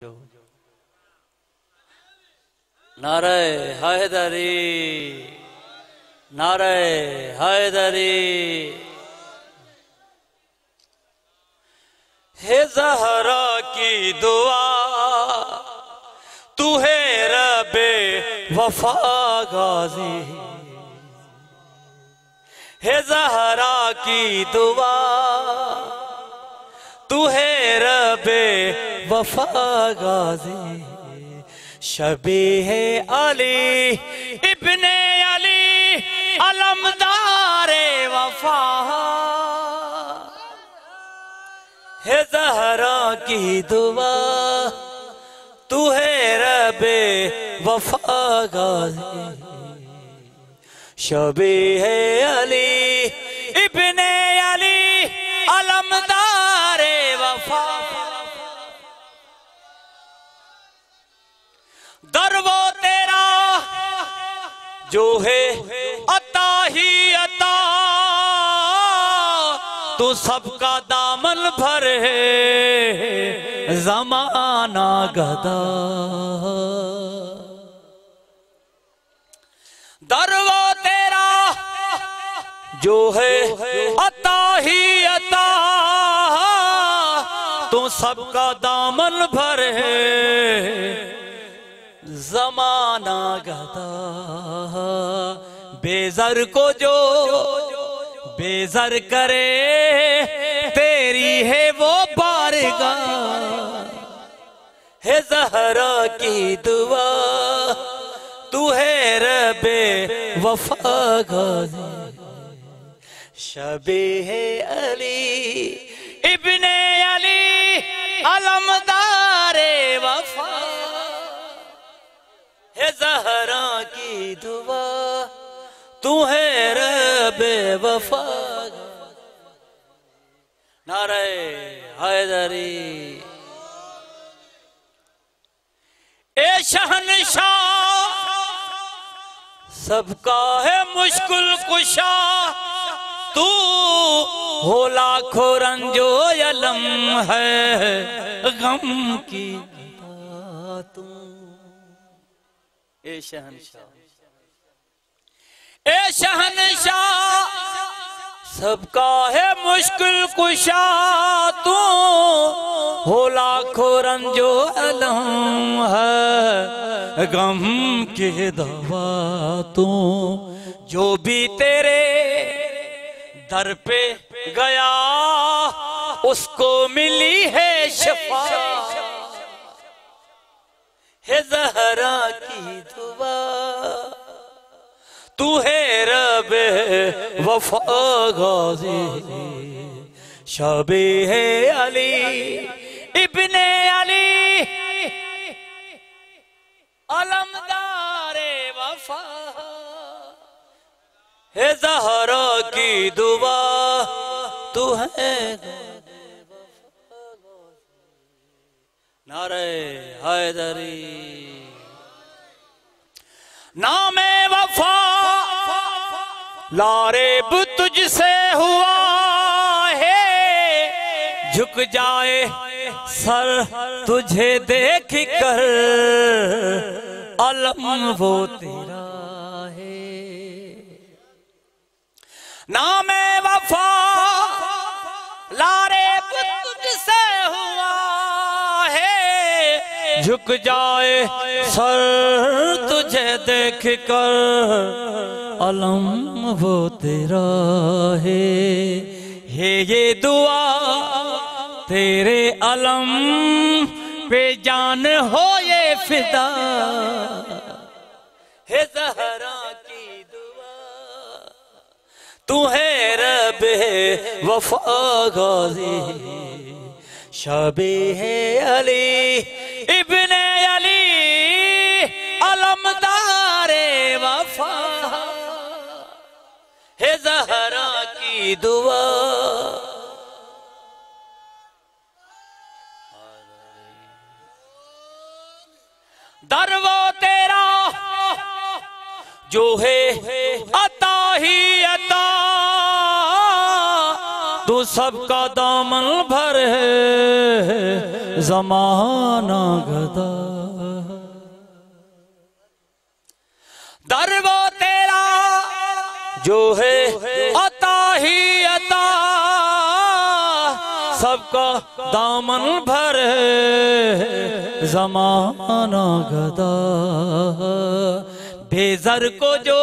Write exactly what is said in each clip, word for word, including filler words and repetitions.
नारे हैदरी, नारे हैदरी। हे ज़हरा की दुआ तू है रबे वफा गाजी। हे ज़हरा की दुआ तू है रबे वफा गाजी। शबीहे अली इब्ने अली अलमदारे वफा। है ज़हरा की दुआ तू है रबे वफा गाजी। शबीहे अली इब्ने अली अलमदारे वफा। दर वो तेरा जो है अता ही अता तू सबका दामन भर है ज़माना गदा। दर वो तेरा जो है अता ही अता तू सबका दामन भर है ज़माना गदा। बेज़र को जो बेज़र करे तेरी है वो बारगाह। है ज़हरा की दुआ तू है रबे वफा गाजी। शबीहे अली इब्ने अली अलमदारे वफा। है ज़हरा की दुआ तू है रबे वफा। नारे हैदरी। ए शहनशाह सबका है मुश्किल कुशा तू हो लाखों रंजो अलम है गम की तू। ए शहनशाह ए शहनशाह सबका है मुश्किल कुशा तू हो लाखों रंजो अलम है गम के दवा तू। जो भी तेरे दर पे गया उसको मिली है शफा। है ज़हरा की दुआ तू है रबे वफा गाजी। शबीहे अली इब्ने अली अलमदारे वफा। है ज़हरा की दुआ तू है नारे हैदरी। नामे वफा लारेब तुझसे हुआ है झुक जाए सर तुझे देख कर अलम वो तेरा है। नामे वफा लारेब तुझसे हुआ है झुक जाए सर तुझे देख कर अलम वो तेरा है। है ये दुआ तेरे अलम पे जान हो ये फिदा। है ज़हरा की दुआ तू है रबे वफा गाजी। शबीहे अली इब्ने अली अलमदारे वफा। है ज़हरा की दुआ दर वो तेरा जो है अता ही अता तू सबका दामन भर है जमाना गदा। दर वो तेरा जो है अता ही अता, सबका दामन भर है जमाना गदा। बेज़र को जो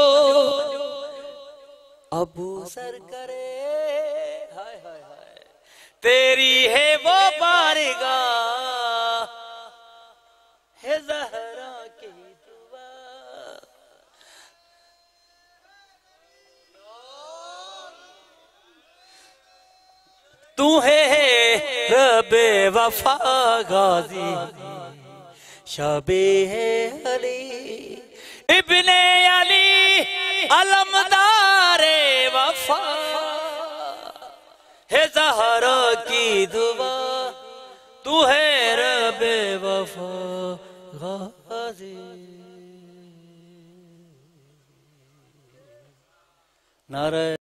अबू सर करे, हाय हाय हाय, तेरी है वो बारगाह है ज़हरा की दुआ। तू है रबे वफा गाजी, शबे है अली इब्ने अली अलमदारे वफा है ज़हरा की दुआ। तू है रबे वफा गाजी। नारे